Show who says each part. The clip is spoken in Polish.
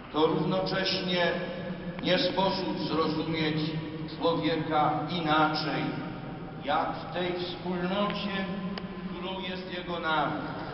Speaker 1: to równocześnie nie sposób zrozumieć człowieka inaczej, jak w tej wspólnocie, którą jest jego naród.